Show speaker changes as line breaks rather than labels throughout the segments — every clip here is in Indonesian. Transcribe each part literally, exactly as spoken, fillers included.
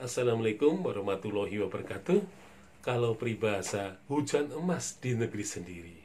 Assalamualaikum warahmatullahi wabarakatuh. Kalau peribahasa hujan emas di negeri sendiri,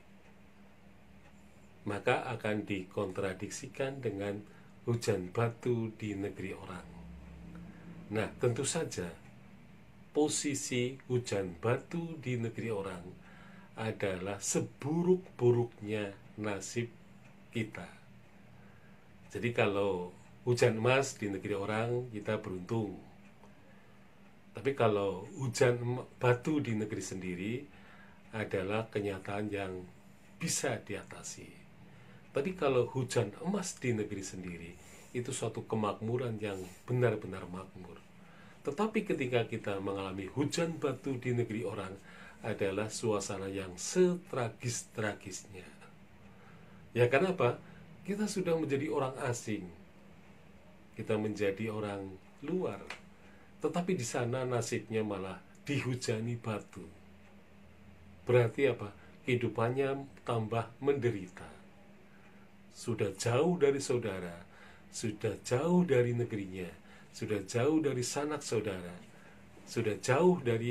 maka akan dikontradiksikan dengan hujan batu di negeri orang. Nah, tentu saja posisi hujan batu di negeri orang adalah seburuk-buruknya nasib kita. Jadi kalau hujan emas di negeri orang, kita beruntung. Tapi kalau hujan batu di negeri sendiri adalah kenyataan yang bisa diatasi. Tapi kalau hujan emas di negeri sendiri, itu suatu kemakmuran yang benar-benar makmur. Tetapi ketika kita mengalami hujan batu di negeri orang, adalah suasana yang setragis-tragisnya. Ya, karena apa? Kita sudah menjadi orang asing. Kita menjadi orang luar. Tetapi di sana nasibnya malah dihujani batu. Berarti apa? Kehidupannya tambah menderita. Sudah jauh dari saudara, sudah jauh dari negerinya, sudah jauh dari sanak saudara, sudah jauh dari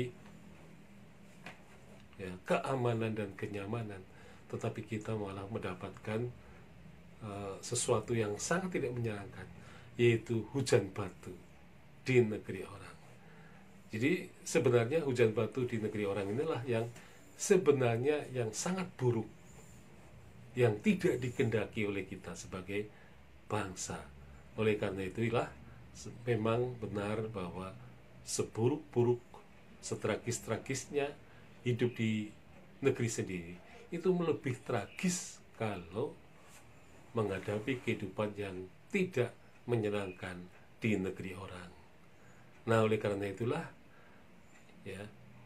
ya, keamanan dan kenyamanan. Tetapi kita malah mendapatkan uh, sesuatu yang sangat tidak menyenangkan, yaitu hujan batu di negeri orang. Jadi sebenarnya hujan batu di negeri orang inilah yang sebenarnya yang sangat buruk, yang tidak dikehendaki oleh kita sebagai bangsa. Oleh karena itulah memang benar bahwa seburuk-buruk, setragis-tragisnya hidup di negeri sendiri, itu lebih tragis kalau menghadapi kehidupan yang tidak menyenangkan di negeri orang. Nah, oleh karena itulah ya,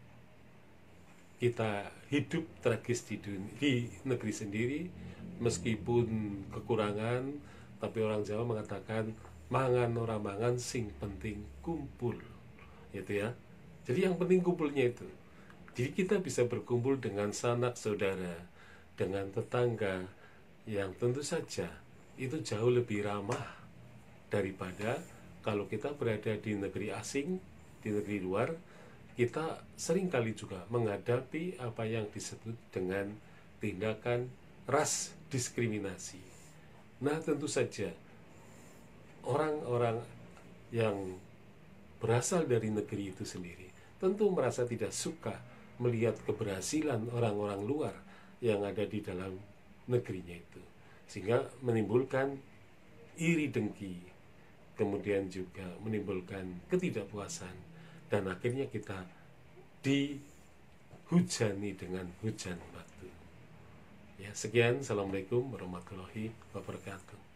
kita hidup tragis di, dunia, di negeri sendiri, meskipun kekurangan, tapi orang Jawa mengatakan mangan ora mangan sing penting kumpul, gitu ya. Jadi yang penting kumpulnya itu. Jadi kita bisa berkumpul dengan sanak saudara, dengan tetangga, yang tentu saja itu jauh lebih ramah daripada kalau kita berada di negeri asing, di negeri luar. Kita seringkali juga menghadapi apa yang disebut dengan tindakan ras diskriminasi. Nah, tentu saja orang-orang yang berasal dari negeri itu sendiri tentu merasa tidak suka melihat keberhasilan orang-orang luar yang ada di dalam negerinya itu, sehingga menimbulkan iri dengki, kemudian juga menimbulkan ketidakpuasan, dan akhirnya kita dihujani dengan hujan batu. Ya, sekian. Assalamualaikum warahmatullahi wabarakatuh.